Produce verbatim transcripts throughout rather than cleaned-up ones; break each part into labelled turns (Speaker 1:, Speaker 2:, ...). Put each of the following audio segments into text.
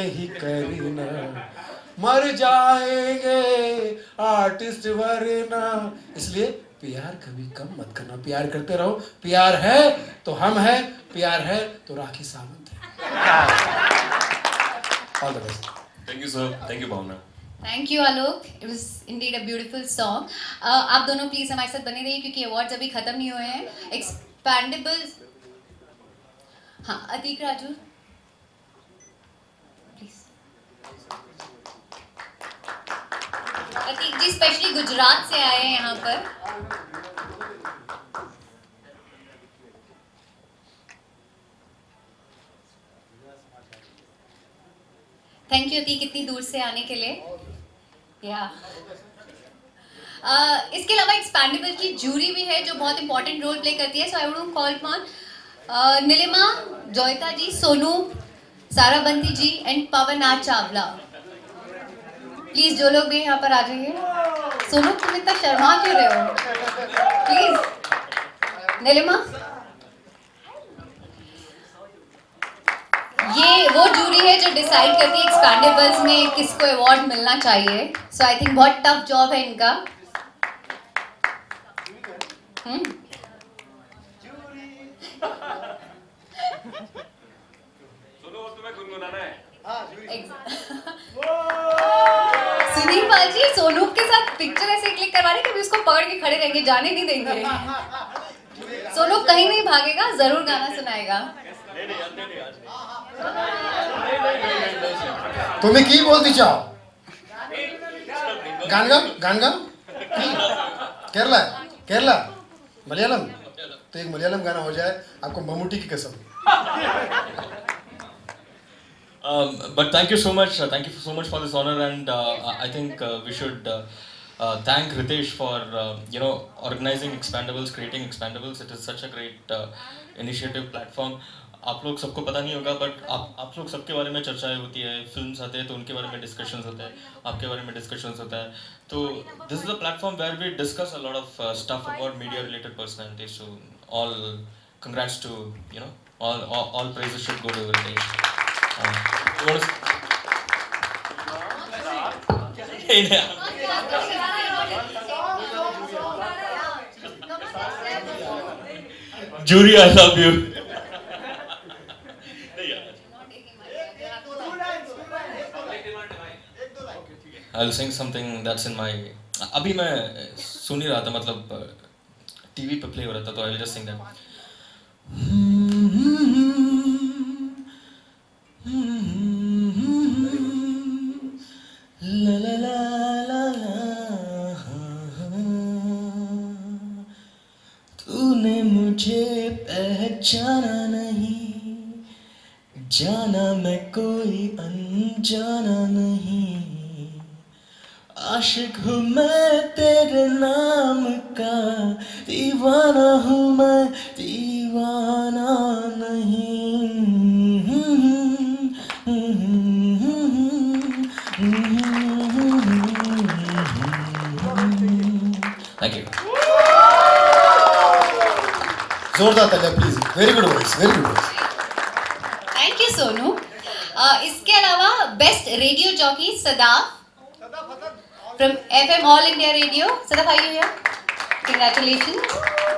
Speaker 1: नहीं करना, मर जाएंगे आर्टिस्ट वरना। इसलिए प्यार कभी कम मत करना, प्यार करते रहो। प्यार है तो हम हैं, प्यार है तो राखी सावंत है। All the best.
Speaker 2: Thank you sir, thank you Bhavna.
Speaker 3: Thank you Alok, it was indeed a beautiful song. आप दोनों प्लीज हमारे साथ बने रहिए क्योंकि अवार्ड्स अभी खत्म नहीं हुए हैं। एक्सपैंडेबल्स, हाँ अतीक राजू प्लीज। अतीक जी स्पेशली गुजरात से आए हैं यहाँ पर। थैंक यू अतीक इतनी दूर से आने के लिए। या uh, इसके अलावा एक्सपैंडेबल की जूरी भी है जो बहुत इंपॉर्टेंट रोल प्ले करती है। So I would call upon Neelima, Joyita ji, Sonu, Sarabanti ji and Pawan R Chawla. Please जो लोग भी यहाँ पर आ जाइए। सोनू तुम इतना शर्मा क्यों रहे हो? प्लीज नीलिमा। ये वो जूरी है जो डिसाइड करती है एक्सपैंडेबल्स में किसको अवार्ड मिलना चाहिए। सो आई थिंक बहुत टफ जॉब है इनका। हम्म सुनील पाल जी सोनू के साथ पिक्चर ऐसे क्लिक करवा रहे कि उसको पकड़ के खड़े रहेंगे, जाने नहीं देंगे। सोनू कहीं नहीं भागेगा, जरूर गाना सुनाएगा।
Speaker 1: तुम्हें की बोलती चाहो? गानगम गानगम केरला केरला मलयालम, तो एक मलयालम गाना हो जाए आपको मम्मूटी की कसम।
Speaker 2: Um, but thank you so much, uh, thank you so much for this honor, and uh, I think uh, we should uh, uh, thank Ritesh for uh, you know organizing Expandables, creating Expandables. It is such a great uh, initiative platform. आप लोग सबको पता नहीं होगा but आप आप लोग सबके बारे में चर्चाएं होती है, फिल्म्स आते हैं तो उनके बारे में डिस्कशंस होते हैं, आपके बारे में डिस्कशंस होता है। तो this is the platform where we discuss a lot of stuff about media related personalities. So all congrats to you know all all praises should go to Ritesh. Jury, I love you. I'll sing something that's in my. अभी मैं सुन ही रहा था, मतलब TV पे play हो रहा था, तो I will just sing that. La la la la la. तूने मुझे पहचाना नहीं, जाना मैं कोई अनजाना नहीं, आशिक हूँ मैं तेरे नाम का, दीवाना हूँ मैं दीवाना नहीं। Thank you.
Speaker 1: जोरदार तालियां please. Very good voice, very good voice.
Speaker 3: Thank you Sonu. इसके अलावा best radio jockey Sadaf from FM All India Radio. Sadaf are you here? Congratulations.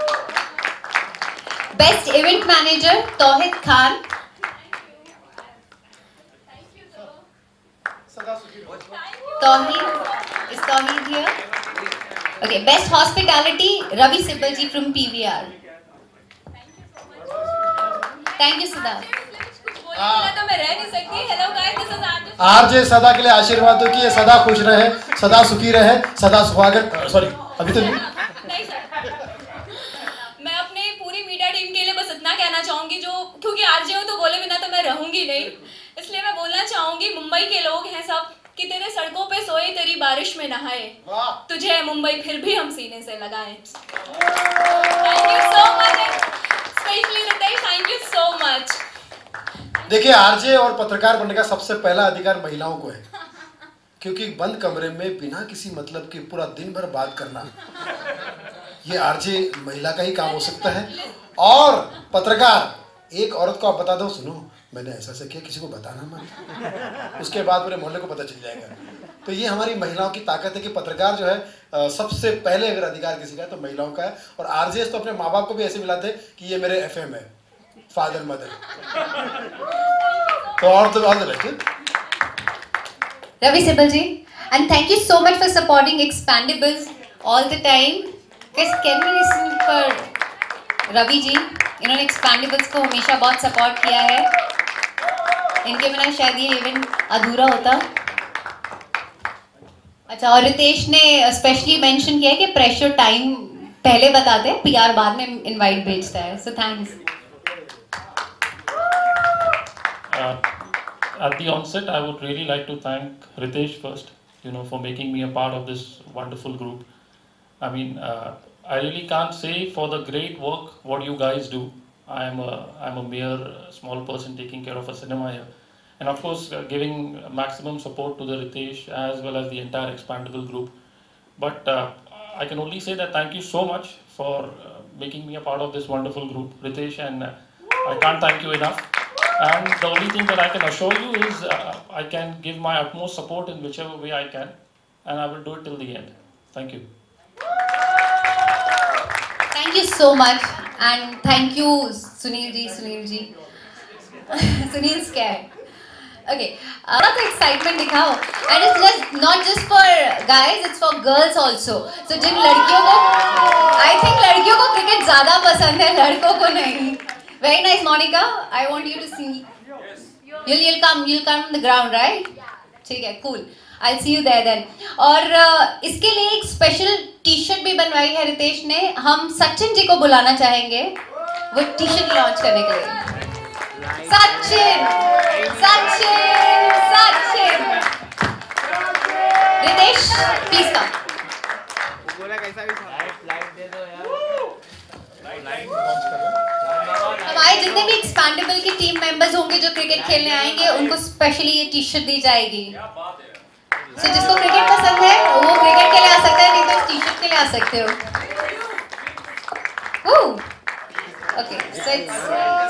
Speaker 3: Best event manager Tauhid Khan. Tauhid is Tauhid here? Okay. Best hospitality Ravi Sibal ji from PVR. Thank you Sada. तो मैं रह नहीं सकती। Hello guys, this is RJ.
Speaker 1: RJ Sada के लिए आशीर्वाद हो कि ये सदा खुश रहे, सदा सुखी रहे, सदा सुहागन। सॉरी अभी तो नहीं।
Speaker 4: नहीं सर, मैं अपने पूरी मीडिया टीम के लिए बस इतना कहना चाहूंगी, जो क्योंकि आरजे हूँ तो बोले बिना तो मैं रहूंगी नहीं, इसलिए मैं बोलना चाहूंगी मुंबई के लोग हैं सब कि तेरे सड़कों पे सोए तेरी बारिश में नहाए, तुझे मुंबई फिर भी हम सीने से लगाएं। Thank you so much, specially Ritesh, thank you so much.
Speaker 1: देखिए आरजे और पत्रकार बनने का सबसे पहला अधिकार महिलाओं को है, क्योंकि बंद कमरे में बिना किसी मतलब के पूरा दिन भर बात करना, ये आरजे महिला का ही काम हो सकता है। और पत्रकार, एक औरत को आप बता दो, सुनो मैंने ऐसा ऐसा किया, किसी को बताना मत, उसके बाद पूरे मोहल्ले को पता चल जाएगा। तो ये हमारी महिलाओं की ताकत है कि पत्रकार जो है आ, सबसे पहले अगर अधिकार किसी का है तो महिलाओं का है। और आरजेएस तो अपने माँ बाप को भी ऐसे मिलाते कि ये मेरे एफएम है, फादर मदर। तो और तो all the best
Speaker 3: Ravi Sibal ji, and thank you so much for supporting Expandables all the time. Guys, can we listen for Ravi ji? इन्होंने Expandables को हमेशा बहुत support किया है. इनके बिना शायद ये इवेंट अधूरा होता. अच्छा, और रितेश ने स्पेशली मेंशन किया है कि प्रेशर टाइम पहले बताते हैं, पीआर बाद में इनवाइट भेजता है. So thanks.
Speaker 5: Uh, at the onset, I would really like to thank Ritesh first, you know, for making me a part of this wonderful group. I mean, uh, I really can't say for the great work what you guys do. I am a, I'm a mere small person taking care of a cinema here. And of course, uh, giving maximum support to the Ritesh as well as the entire Expandable group. But uh, I can only say that thank you so much for uh, making me a part of this wonderful group, Ritesh, and uh, I can't thank you enough. And the only thing that I can assure you is uh, I can give my utmost support in whichever way I can, and I will do it till the end. Thank you.
Speaker 3: Thank you so much, and thank you Sunil ji, Sunil ji. Sunil scared. Okay, uh, lot of excitement दिखाओ, and it's just not just for guys, it's for girls also. So जिन लड़कियों को, I think लड़कियों को cricket ज़्यादा पसंद है, लड़कों को नहीं. Very nice, Monica. I want you to see. You'll you'll come you'll come on the ground, right? ठीक है, cool. I'll see you there then. और uh, इसके लिए एक स्पेशल टी शर्ट भी बनवाई है रितेश ने. हम सचिन जी को बुलाना चाहेंगे वो टी शर्ट लॉन्च करने के लिए. सचिन, सचिन, सचिन. Ritesh, please come.
Speaker 6: बोला कैसा भी लाइट दे दो यार. लाइट
Speaker 1: लॉन्च कर रहे हैं.
Speaker 3: हमारे जितने भी एक्सपैंडेबल के टीम मेंबर्स होंगे जो क्रिकेट खेलने आएंगे उनको स्पेशली ये टी शर्ट दी जाएगी. सो so, जिसको क्रिकेट पसंद है वो क्रिकेट के लिए आ सकता है, नहीं तो टी शर्ट के लिए आ सकते हो. ओके, सो इट्स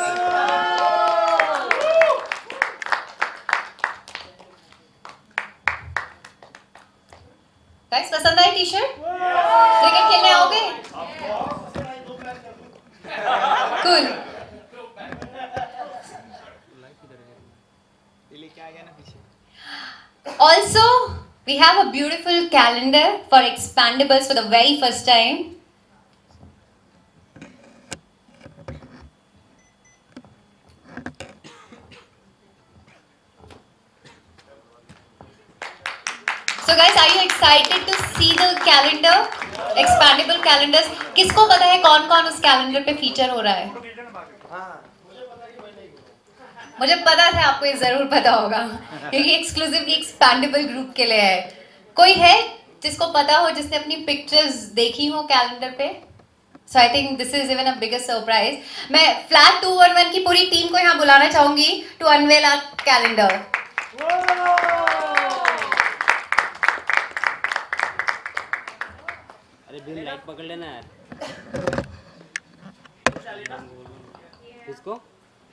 Speaker 3: गाइस, पसंद आई टी शर्ट? क्रिकेट खेलने आओगे? Cool. Also, we have a beautiful calendar for Expandables for the very first time. So guys, are you excited to see the calendar? Expandable calendars. किसको पता है कौन कौन उस calendar pay feature हो रहा है? मुझे पता था आपको ये जरूर पता होगा क्योंकि एक्सक्लूसिवली एक्सपैंडेबल ग्रुप के लिए है. कोई है जिसको पता हो, जिसने अपनी पिक्चर्स देखी हो कैलेंडर पे? So I think this is even a biggest surprise. मैं फ्लैट टू वन वन की पूरी टीम को यहाँ बुलाना चाहूंगी टू अनवेल आवर कैलेंडर.
Speaker 6: अरे बिल लाइट पकड़ लेना यार. किसको?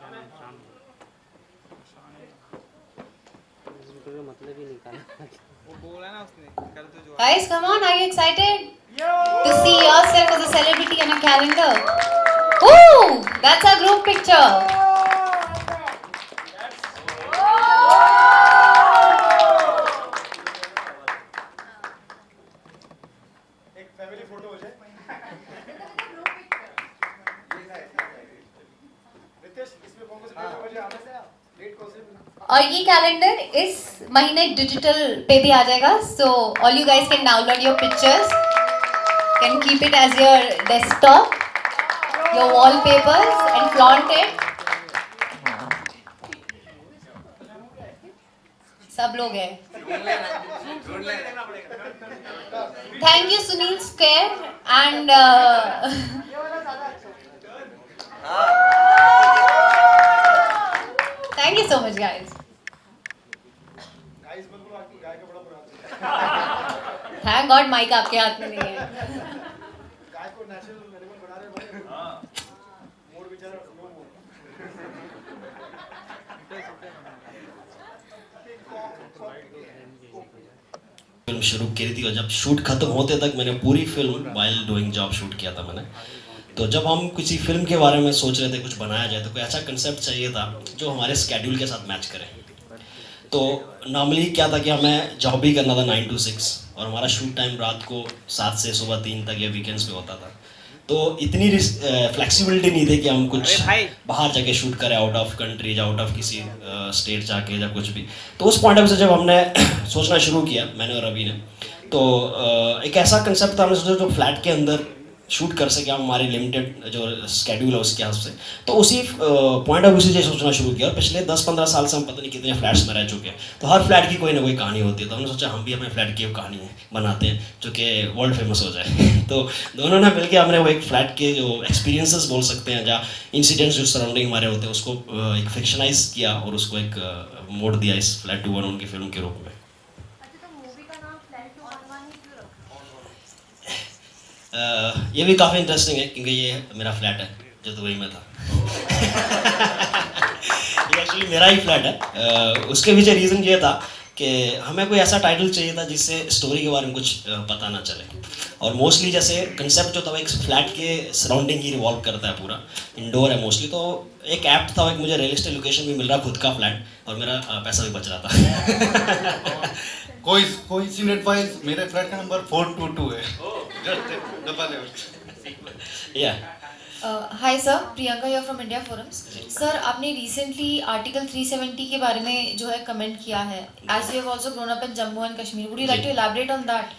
Speaker 6: मतलब ही निकाला. वो बोला ना उसने कर दो जो.
Speaker 3: Guys, come on, are you excited to see yourself as a celebrity on a calendar? Ooh, that's our group picture.
Speaker 1: एक फैमिली फोटो हो जाए. रितेश, इसमें कौन कौन से डेट बजे आने से डेट कौन से?
Speaker 3: और ये कैलेंडर इस महीने डिजिटल पे भी आ जाएगा. So all you guys can download your pictures, can keep it as your desktop, your wallpapers and flaunt it. सब लोग हैं. Thank you Sunil square and thank you so much guys. Thank God mic आपके हाथ में नहीं है.
Speaker 1: गाय को natural animal बना रहे भाई. हां, मोर बेचारा नो.
Speaker 7: फिल्म शुरू करी थी और जब शूट खत्म होते तक मैंने पूरी film while doing job shoot किया था मैंने। तो जब हम किसी फिल्म के बारे में सोच रहे थे कुछ बनाया जाए तो कोई ऐसा कंसेप्ट चाहिए था जो हमारे स्केड्यूल के साथ मैच करे। तो नॉर्मली क्या था कि हमें जॉब भी करना था नाइन टू सिक्स और हमारा शूट टाइम रात को सात से सुबह तीन तक या वीकेंड्स पे होता था। तो इतनी फ्लेक्सिबिलिटी नहीं थी कि हम कुछ बाहर जाके शूट करें, आउट ऑफ कंट्री या आउट ऑफ किसी स्टेट जाके या कुछ भी। तो उस पॉइंट ऑफ से जब हमने सोचना शुरू किया, मैंने और रवि ने, तो एक ऐसा कंसेप्ट था, हमने सोचा जो फ्लैट के अंदर शूट कर सके हम हमारी लिमिटेड जो स्केड्यूल है उसके हिसाब से। तो उसी पॉइंट ऑफ व्यू से सोचना शुरू किया और पिछले दस पंद्रह साल से हम पता नहीं कितने फ्लैट्स में रह चुके हैं। तो हर फ्लैट की कोई ना कोई कहानी होती है। तो हमने सोचा हम भी अपने फ्लैट की कहानी बनाते हैं जो कि वर्ल्ड फेमस हो जाए। तो दोनों ने मिलकर हमने वो एक फ्लैट के जो एक्सपीरियंसेस बोल सकते हैं, जहाँ इंसिडेंट्स जो सराउंडिंग हमारे होते हैं, उसको एक फिक्शनाइज किया और उसको एक मोड़ दिया इस फ्लैट टू वन वन की फिल्म के रूप में। Uh, ये भी काफ़ी इंटरेस्टिंग है क्योंकि ये मेरा फ्लैट है जो दुबई में था। ये एक्चुअली मेरा ही फ्लैट है। uh, उसके पीछे रीज़न ये था कि हमें कोई ऐसा टाइटल चाहिए था जिससे स्टोरी के बारे में कुछ uh, पता ना चले। और मोस्टली जैसे कंसेप्ट जो था एक फ्लैट के सराउंडिंग ही रिवॉल्व करता है, पूरा इंडोर है मोस्टली। तो एक ऐप था, एक मुझे रियल एस्टेट लोकेशन भी मिल रहा, खुद का फ्लैट, और मेरा uh, पैसा भी बच रहा था।
Speaker 8: कोई कोइंसिडेंट वाइज मेरे फ्लैट का नंबर फोर टू टू है।
Speaker 7: या
Speaker 9: hi sir, Priyanka here from India Forums. Sir, आपने रिसेंटली आर्टिकल थ्री सेवेंटी के बारे में जो है कमेंट किया है, as you have also grown up in Jammu and Kashmir, would you like to elaborate on that?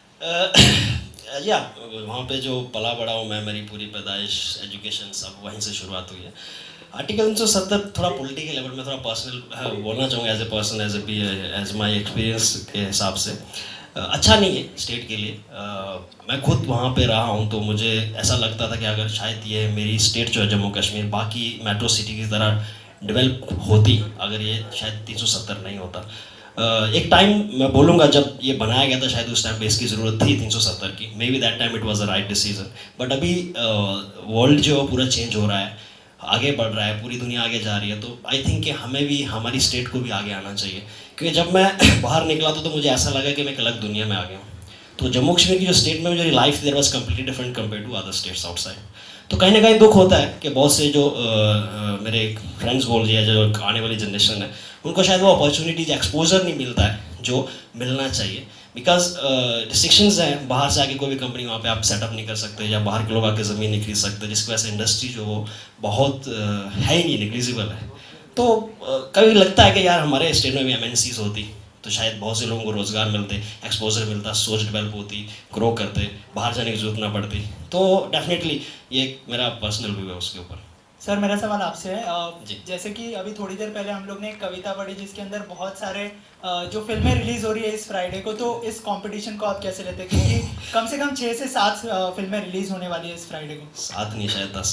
Speaker 7: या वहाँ पे जो पला बड़ा हूँ मैं, मेरी पूरी पैदाइश, एजुकेशन सब वहीं से शुरुआत हुई है। आर्टिकल तीन सौ सत्तर थोड़ा पॉलिटिकल लेवल में, थोड़ा पर्सनल बोलना चाहूँगा, as a person, as a as my experience के हिसाब से अच्छा नहीं है स्टेट के लिए। uh, मैं खुद वहाँ पे रहा हूँ तो मुझे ऐसा लगता था कि अगर शायद ये मेरी स्टेट जो है जम्मू कश्मीर बाकी मेट्रो सिटी की तरह डेवलप होती, अगर ये शायद तीन सौ सत्तर नहीं होता। uh, एक टाइम मैं बोलूँगा जब ये बनाया गया था, शायद उस टाइम पे इसकी ज़रूरत थी तीन सौ सत्तर की, maybe that time it was a right decision. But अभी वर्ल्ड uh, जो पूरा चेंज हो रहा है, आगे बढ़ रहा है, पूरी दुनिया आगे जा रही है, तो आई थिंक कि हमें भी, हमारी स्टेट को भी आगे आना चाहिए। क्योंकि जब मैं बाहर निकला था तो मुझे ऐसा लगा कि मैं एक अलग दुनिया में आ गया हूँ। तो जम्मू कश्मीर की जो स्टेट में मेरी life there was completely different compare to other states outside. तो कहीं ना कहीं दुख होता है कि बहुत से जो आ, आ, मेरे फ्रेंड्स बोल रही है, जो आने वाली जनरेशन है, उनको शायद वो अपॉर्चुनिटीज, एक्सपोजर नहीं मिलता है जो मिलना चाहिए। बिकॉज रिस्ट्रिक्शंस हैं, बाहर से आके कोई भी कंपनी वहाँ पे आप सेटअप नहीं कर सकते, या बाहर के लोग आके ज़मीन नहीं खरीद सकते, जिसकी वजह से इंडस्ट्री जो वो बहुत uh, है ही नहीं, निग्लिजिबल है। तो uh, कभी लगता है कि यार हमारे स्टेट में भी एम एन सीज होती तो शायद बहुत से लोगों को रोज़गार मिलते, एक्सपोजर मिलता, सोच डेवलप होती, ग्रो करते, बाहर जाने की जरूरत ना पड़ती। तो डेफिनेटली ये मेरा पर्सनल व्यू है उसके ऊपर।
Speaker 10: सर, मेरा सवाल आपसे है, जैसे कि अभी थोड़ी देर पहले हम लोग ने एक कविता पढ़ी जिसके अंदर बहुत सारे जो फिल्में रिलीज हो रही है इस फ्राइडे को, तो इस कंपटीशन को आप कैसे लेते हैं? क्योंकि कम से कम छः से सात फिल्में रिलीज होने वाली है इस फ्राइडे को।
Speaker 7: सात नहीं, शायद दस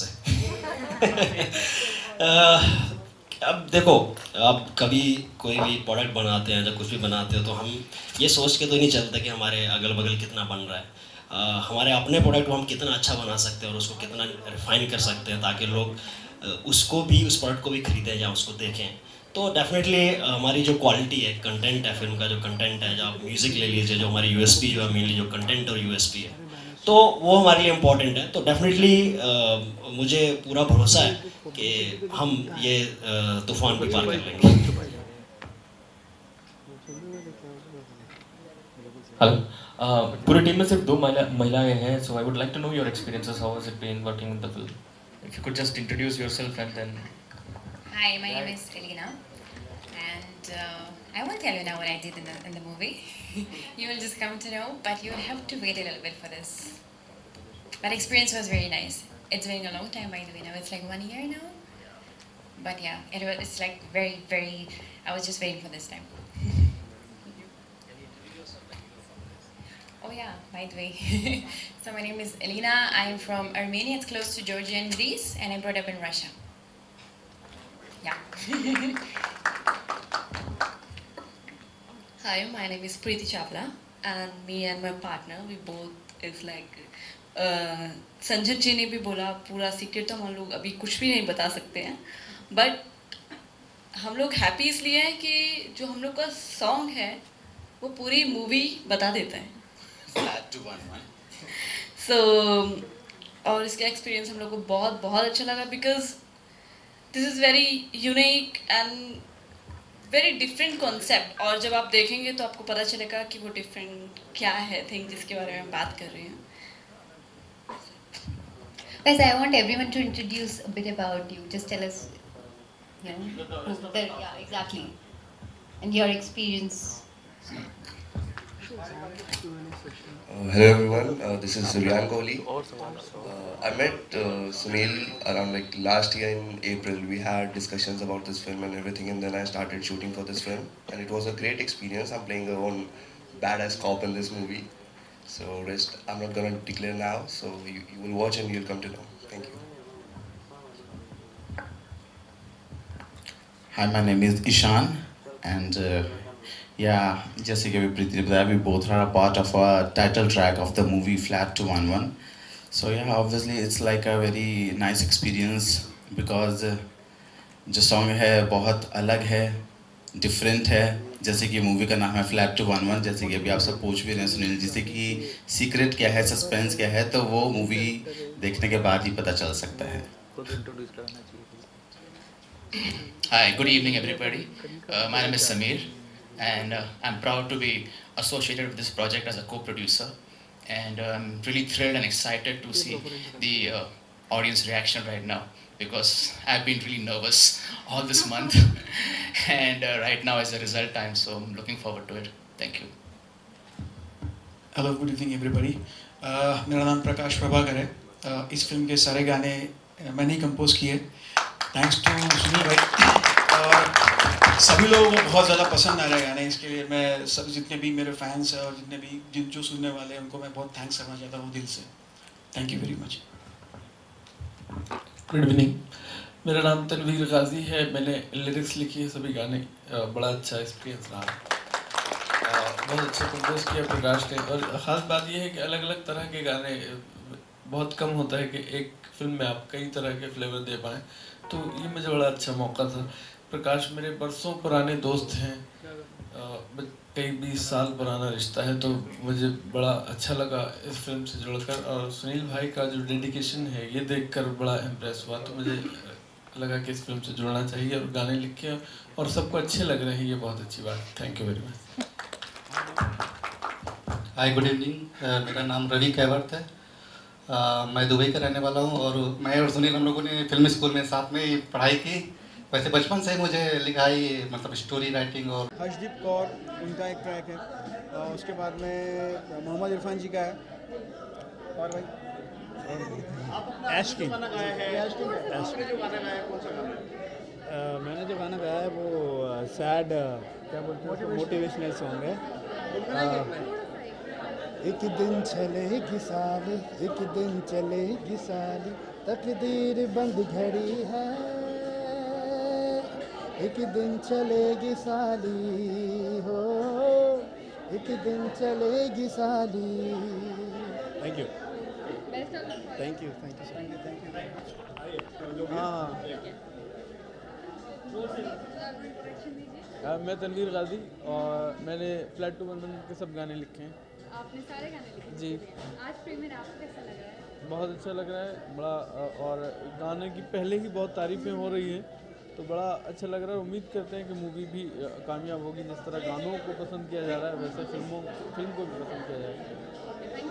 Speaker 7: है। अब देखो, आप कभी कोई भी प्रोडक्ट बनाते हैं, जब कुछ भी बनाते हो तो हम ये सोच के तो नहीं चलते कि हमारे अगल बगल कितना बन रहा है। uh, हमारे अपने प्रोडक्ट को हम कितना अच्छा बना सकते हैं और उसको कितना रिफाइन कर सकते हैं ताकि लोग uh, उसको भी, उस प्रोडक्ट को भी खरीदें या उसको देखें। तो डेफिनेटली uh, हमारी जो क्वालिटी है, कंटेंट है, फिल्म का जो कंटेंट है, जब आप म्यूज़िक ले लीजिए, जो हमारी यूएसपी जो है, मेनली जो कंटेंट और यूएसपी है, तो वो हमारे लिए इम्पॉर्टेंट है। तो डेफिनेटली uh, मुझे पूरा भरोसा है कि हम ये तूफान भी पार कर लेंगे।
Speaker 2: हेलो, पूरी टीम में सिर्फ दो महिला महिलाएं हैं, so I would like to know your experiences, how has it been working with the film? If you could just introduce yourself and then.
Speaker 11: Hi, my name is Elena, and uh, I won't tell you now what I did in the in the movie. You will just come to know, but you will have to wait a little bit for this. But experience was very nice. It's been a long time, by the way. Now it's like one year now. But yeah, it was. It's like very, very. I was just waiting for this time. Oh yeah, by the way. So my name is Elena. I am from Armenia. It's close to Georgia and Greece, and I brought up in Russia. Yeah.
Speaker 12: Hi, my name is Preeti Chawla, and me and my partner, we both is like. Sanjay ji ने भी बोला पूरा secret तो हम लोग अभी कुछ भी नहीं बता सकते हैं, बट हम लोग हैप्पी इसलिए हैं कि जो हम लोग का सॉन्ग है वो पूरी मूवी बता देता है.
Speaker 13: Flat to one one.
Speaker 12: So और इसका एक्सपीरियंस हम लोग को बहुत बहुत अच्छा लगा because this is very unique and very different concept. और जब आप देखेंगे तो आपको पता चलेगा कि वो डिफरेंट क्या है थिंग जिसके बारे में हम बात कर रहे हैं.
Speaker 3: Guys, I want everyone to introduce a bit about you. Just tell us, you know, who, the, yeah, exactly, and your experience.
Speaker 14: Uh, hello everyone, uh, this is Suryan Kohli. Uh, I met uh, Sunil around like last year in April. We had discussions about this film and everything, and then I started shooting for this film, and it was a great experience. I'm playing a own badass cop in this movie. So rest, I'm not gonna declare now. So you, you will watch and you'll come to know. Thank you.
Speaker 13: Hi, my name is Ishan, and uh, yeah, जैसे कि अभी प्रीति ने बताया, we both are a part of a title track of the movie Flat to one one. So yeah, obviously it's like a very nice experience because uh, जो song है बहुत अलग है, different है. जैसे कि मूवी का नाम है फ्लैट टू वन वन, जैसे कि अभी आप सब पूछ भी रहे हैं सुनील जी से कि सीक्रेट क्या है, सस्पेंस क्या है, तो वो मूवी देखने के बाद ही पता चल सकता है.
Speaker 15: Hi, good evening everybody. Uh, my name is Samir and uh, I'm proud to be associated with this project as a co-producer, and uh, I'm really thrilled and excited to see the uh, audience reaction right now because I've been really nervous all this month and uh, right now is the result time, so I'm looking forward to it. Thank you.
Speaker 16: Hello, good evening everybody. uh, मेरा नाम प्रकाश प्रभाकर है. uh, इस film के सारे गाने मैंने ही compose किए, थैंक्स टू सुनील भाई. और सभी लोगों को बहुत ज़्यादा पसंद आ रहे हैं गाने, इसके लिए मैं सब जितने भी मेरे फैंस हैं और जितने भी जिन जो सुनने वाले हैं उनको मैं बहुत थैंक्स करना चाहता हूँ दिल से. Thank you very much.
Speaker 1: Good evening, मेरा नाम तनवीर गाजी है. मैंने लिरिक्स लिखी है सभी गाने. बड़ा अच्छा एक्सपीरियंस रहा, बहुत अच्छा कंपोज किया प्रकाश ने. और ख़ास बात यह है कि अलग अलग तरह के गाने, बहुत कम होता है कि एक फिल्म में आप कई तरह के फ्लेवर दे पाएँ, तो ये मुझे बड़ा अच्छा मौका था. प्रकाश मेरे बरसों पुराने दोस्त हैं, कई बीस साल पुराना रिश्ता है, तो मुझे बड़ा अच्छा लगा इस फिल्म से जुड़कर. और सुनील भाई का जो डेडिकेशन है ये देखकर बड़ा इम्प्रेस हुआ, तो मुझे लगा कि इस फिल्म से जुड़ना चाहिए. और गाने लिखे और सबको अच्छे लग रहे हैं, ये बहुत अच्छी बात. Thank you very much.
Speaker 8: Hi, good evening. मेरा नाम रवि कैवर्त है. uh, मैं दुबई का रहने वाला हूँ और मैं और सुनील हम लोगों ने फिल्म स्कूल में साथ में ही पढ़ाई की. वैसे बचपन से ही मुझे लिखाई, मतलब स्टोरी राइटिंग. और
Speaker 17: हर्षदीप कौर उनका एक ट्रैक है, और उसके बाद में मोहम्मद इरफान जी का है. और भाई
Speaker 18: एश किंग. मैंने जो गाना गाया है वो सैड, क्या बोलते हैं, मोटिवेशनल सॉन्ग है. एक दिन चलेगी साली, एक दिन चलेगी साली, तकदीर बंद घड़ी है, एक दिन चलेगी साली हो, एक दिन चलेगी साली. Thank you thank you thank you thank you thank you. हाँ,
Speaker 19: मैं तनवीर गाजी और मैंने फ्लैट टू वन वन के सब गाने लिखे हैं.
Speaker 20: आपने सारे गाने लिखे
Speaker 19: जी.
Speaker 20: आज प्रीमियर आपको कैसा लग रहा है?
Speaker 19: बहुत अच्छा लग रहा है बड़ा, और गाने की पहले ही बहुत तारीफ़ें हो रही हैं, तो बड़ा अच्छा लग रहा है. उम्मीद करते हैं कि मूवी भी कामयाब होगी. जिस तरह गानों को पसंद किया जा रहा है वैसे फिल्मों फिल्म को भी पसंद किया जाएगा.